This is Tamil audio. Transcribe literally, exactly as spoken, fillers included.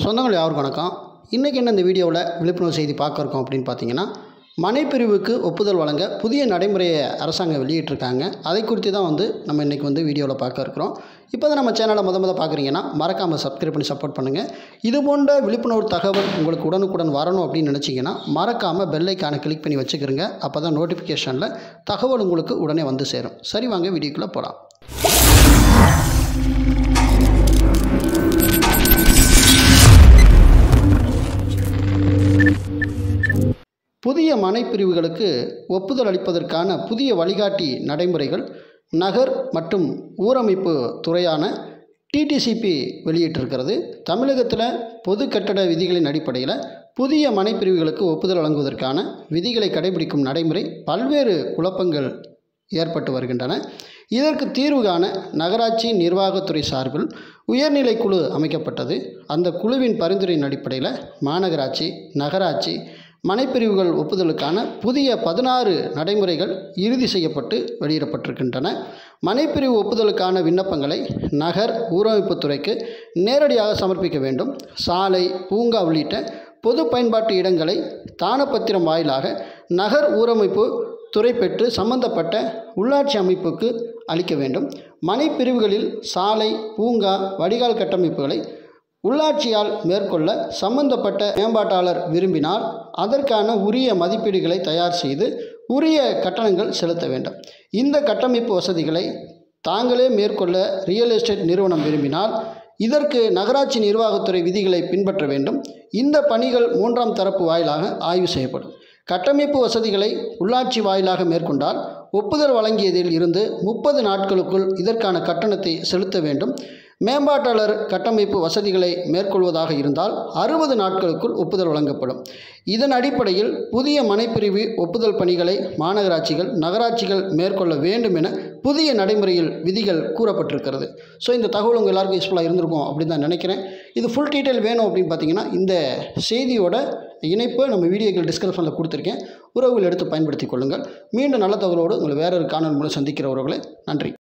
சொந்தங்கள் யாருக்கு வணக்கம். இன்றைக்கி என்ன இந்த வீடியோவில் விழிப்புணர்வு செய்தி பார்க்க இருக்கோம் அப்படின்னு பார்த்தீங்கன்னா, மனைப்பிரிவுக்கு ஒப்புதல் வழங்க புதிய நடைமுறையை அரசாங்கம் வெளியிட்டிருக்காங்க. அதை குறித்து தான் வந்து நம்ம இன்றைக்கி வந்து வீடியோவில் பார்க்க இருக்கிறோம். இப்போ தான் நம்ம சேனலை முத முத பார்க்குறீங்கன்னா மறக்காமல் சப்ஸ்கிரைப் பண்ணி சப்போர்ட் பண்ணுங்கள். இது போன்ற விழிப்புணர்வு தகவல் உங்களுக்கு உடனுக்குடன் வரணும் அப்படின்னு நினச்சிங்கன்னா மறக்காமல் பெல் ஐக்கானை கிளிக் பண்ணி வச்சுக்கிறங்க. அப்போ தான் நோட்டிஃபிகேஷனில் தகவல் உங்களுக்கு உடனே வந்து சேரும். சரி, வாங்க வீடியோக்குள்ளே போகலாம். புதிய மனைப்பிரிவுகளுக்கு ஒப்புதல் அளிப்பதற்கான புதிய வழிகாட்டி நடைமுறைகள் நகர் மற்றும் ஊரமைப்பு துறையான டிடிசிபி வெளியிட்டிருக்கிறது. தமிழகத்தில் பொது கட்டட விதிகளின் அடிப்படையில் புதிய மனைப்பிரிவுகளுக்கு ஒப்புதல் வழங்குவதற்கான விதிகளை கடைபிடிக்கும் நடைமுறை பல்வேறு குழப்பங்கள் ஏற்பட்டு வருகின்றன. இதற்கு தீர்வு காண நகராட்சி நிர்வாகத்துறை சார்பில் உயர்நிலை குழு அமைக்கப்பட்டது. அந்த குழுவின் பரிந்துரையின் அடிப்படையில் மாநகராட்சி, நகராட்சி மனைப்பிரிவுகள் ஒப்புதலுக்கான புதிய பதினாறு நடைமுறைகள் இறுதி செய்யப்பட்டு வெளியிடப்பட்டிருக்கின்றன. மனைப்பிரிவு ஒப்புதலுக்கான விண்ணப்பங்களை நகர் ஊரமைப்புத்துறைக்கு நேரடியாக சமர்ப்பிக்க வேண்டும். சாலை, பூங்கா உள்ளிட்ட பொது பயன்பாட்டு இடங்களை தானப்பத்திரம் வாயிலாக நகர் ஊரமைப்பு துறை பெற்று சம்பந்தப்பட்ட உள்ளாட்சி அமைப்புக்கு அளிக்க வேண்டும். மனைப்பிரிவுகளில் சாலை, பூங்கா, வடிகால் கட்டமைப்புகளை உள்ளாட்சியால் மேற்கொள்ள சம்பந்தப்பட்ட மேம்பாட்டாளர் விரும்பினால் அதற்கான உரிய மதிப்பீடுகளை தயார் செய்து உரிய கட்டணங்கள் செலுத்த வேண்டும். இந்த கட்டமைப்பு வசதிகளை தாங்களே மேற்கொள்ள ரியல் எஸ்டேட் நிறுவனம் விரும்பினால் இதற்கு நகராட்சி நிர்வாகத்துறை விதிகளை பின்பற்ற வேண்டும். இந்த பணிகள் மூன்றாம் தரப்பு வாயிலாக ஆய்வு செய்யப்படும். கட்டமைப்பு வசதிகளை உள்ளாட்சி வாயிலாக மேற்கொண்டால் ஒப்புதல் வழங்கியதில் இருந்து முப்பது நாட்களுக்குள் இதற்கான கட்டணத்தை செலுத்த வேண்டும். மேம்பாட்டாளர் கட்டமைப்பு வசதிகளை மேற்கொள்வதாக இருந்தால் அறுபது நாட்களுக்குள் ஒப்புதல் வழங்கப்படும். இதன் அடிப்படையில் புதிய மனைப்பிரிவு ஒப்புதல் பணிகளை மாநகராட்சிகள், நகராட்சிகள் மேற்கொள்ள வேண்டும் என புதிய நடைமுறையில் விதிகள் கூறப்பட்டிருக்கிறது. ஸோ இந்த தகவல் உங்கள் எல்லாருக்கும் யூஸ்ஃபுல்லாக இருந்திருக்கும் அப்படின்னு தான் நினைக்கிறேன். இது ஃபுல் டீட்டெயில் வேணும் அப்படின்னு பார்த்தீங்கன்னா இந்த செய்தியோட இணைப்பை நம்ம வீடியோக்கள் டிஸ்கிரிப்ஷனில் கொடுத்துருக்கேன். உறவுகள் எடுத்து பயன்படுத்தி கொள்ளுங்கள். மீண்டும் நல்ல தகவலோடு உங்களை வேறொரு காணொலி மூலம் சந்திக்கிற உறவுகளை நன்றி.